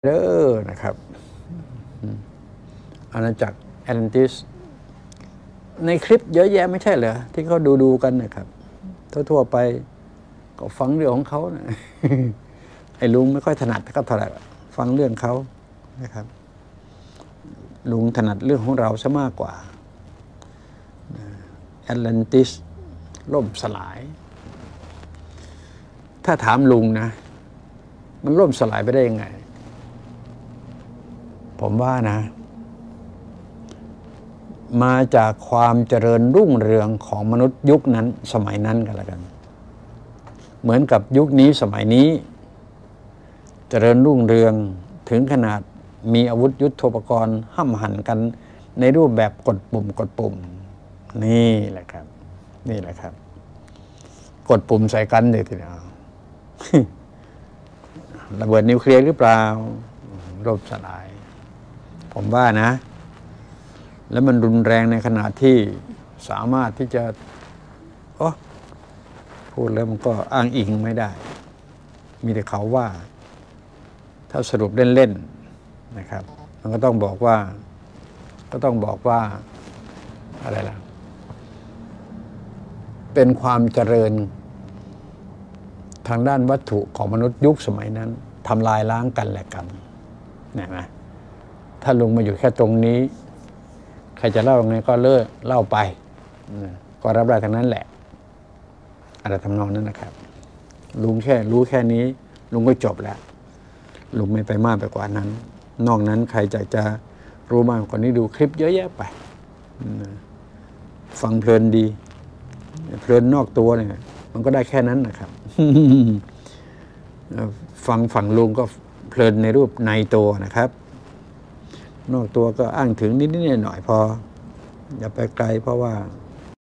เด้อนะครับอาณาจักรแอตแลนติสในคลิปเยอะแยะไม่ใช่เหรอที่เขาดูกันนะครับทั่วๆไปก็ฟังเรื่องของเขานะ ไอ้ลุงไม่ค่อยถนัดก็เท่าไหร่ฟังเรื่องเขานะครับลุงถนัดเรื่องของเราซะมากกว่าแอตแลนติสล่มสลาย ถ้าถามลุงนะมันล่มสลายไปได้ยังไงผมว่านะมาจากความเจริญรุ่งเรืองของมนุษย์ยุคนั้นสมัยนั้นกันละกันเหมือนกับยุคนี้สมัยนี้เจริญรุ่งเรืองถึงขนาดมีอาวุธยุทโธปกรณ์ห้ำหั่นกันในรูปแบบกดปุ่มนี่แหละครับกดปุ่มใส่กันเลยทีเดียว ระเบิดนิวเคลียร์หรือเปล่าล่มสลายผมว่านะแล้วมันรุนแรงในขณะที่สามารถที่จะพูดแล้วมันก็อ้างอิงไม่ได้มีแต่เขาว่าถ้าสรุปเล่นๆนะครับมันก็ต้องบอกว่าอะไรล่ะเป็นความเจริญทางด้านวัตถุของมนุษย์ยุคสมัยนั้นทำลายล้างกันและกันนะ ถ้าลุงมาอยู่แค่ตรงนี้ใครจะเล่าไงก็เล่าไปก็รับได้ทั้งนั้นแหละอะไรทำนองนั้นนะครับลุงแค่รู้แค่นี้ลุงก็จบแล้วลุงไม่ไปมากไปกว่านั้นนอกนั้นใครจะรู้มากกว่านี้ดูคลิปเยอะแยะไปฟังเพลินดีเพลินนอกตัวเนี่ยมันก็ได้แค่นั้นนะครับ ฟังฝั่งลุงก็เพลินในรูปในตัวนะครับนอกตัวก็อ้างถึงนิดๆหน่อยๆพออย่าไปไกลเพราะว่า